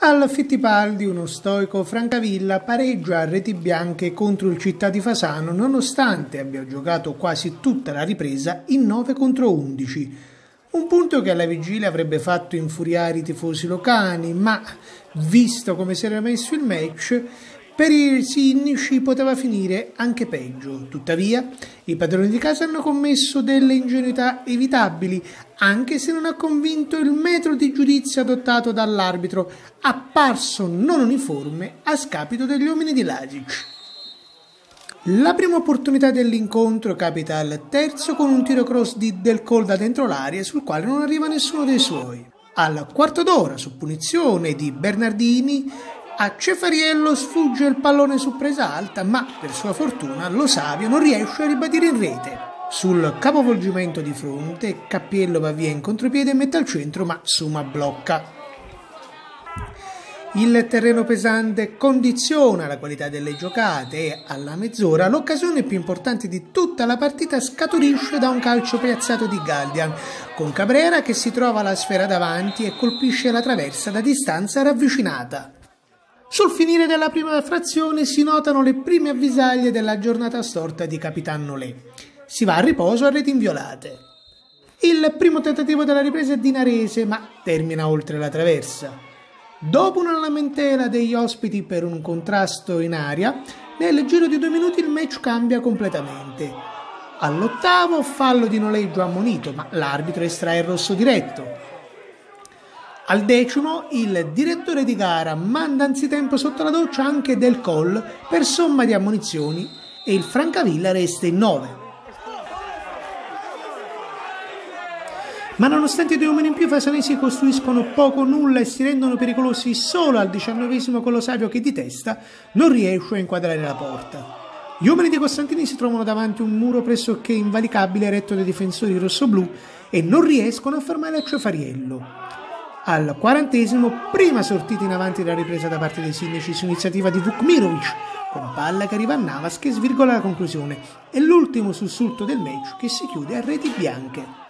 Al Fittipaldi uno stoico Francavilla pareggia a reti bianche contro il Città di Fasano nonostante abbia giocato quasi tutta la ripresa in 9 contro 11. Un punto che alla vigilia avrebbe fatto infuriare i tifosi locali, ma visto come si era messo il match, per i sinnici poteva finire anche peggio. Tuttavia, i padroni di casa hanno commesso delle ingenuità evitabili, anche se non ha convinto il metro di giudizio adottato dall'arbitro, apparso non uniforme a scapito degli uomini di Lazic. La prima opportunità dell'incontro capita al terzo con un tiro cross di Del Col da dentro l'area sul quale non arriva nessuno dei suoi. Al quarto d'ora, su punizione di Bernardini, a Cefariello sfugge il pallone su presa alta, ma per sua fortuna Lo Savio non riesce a ribadire in rete. Sul capovolgimento di fronte, Cappiello va via in contropiede e mette al centro, ma Suma blocca. Il terreno pesante condiziona la qualità delle giocate e alla mezz'ora l'occasione più importante di tutta la partita scaturisce da un calcio piazzato di Galdian, con Cabrera che si trova la sfera davanti e colpisce la traversa da distanza ravvicinata. Sul finire della prima frazione si notano le prime avvisaglie della giornata storta di Capitan Nolé. Si va a riposo a reti inviolate. Il primo tentativo della ripresa è dinarese, ma termina oltre la traversa. Dopo una lamentela degli ospiti per un contrasto in aria, nel giro di 2 minuti il match cambia completamente. All'8º fallo di noleggio ammonito, ma l'arbitro estrae il rosso diretto. Al 10º il direttore di gara manda anzitempo sotto la doccia anche Del Col per somma di ammonizioni e il Francavilla resta in 9. Ma nonostante i 2 uomini in più, i fasanesi costruiscono poco o nulla e si rendono pericolosi solo al 19esimo con Lo Savio che di testa non riesce a inquadrare la porta. Gli uomini di Costantini si trovano davanti a un muro pressoché invalicabile eretto dai difensori rossoblù e non riescono a fermare Cefariello. Al 40esimo, prima sortita in avanti della ripresa da parte dei sindaci su iniziativa di Vukmirovic, con palla che arriva a Navas che svirgola la conclusione, e l'ultimo sussulto del match che si chiude a reti bianche.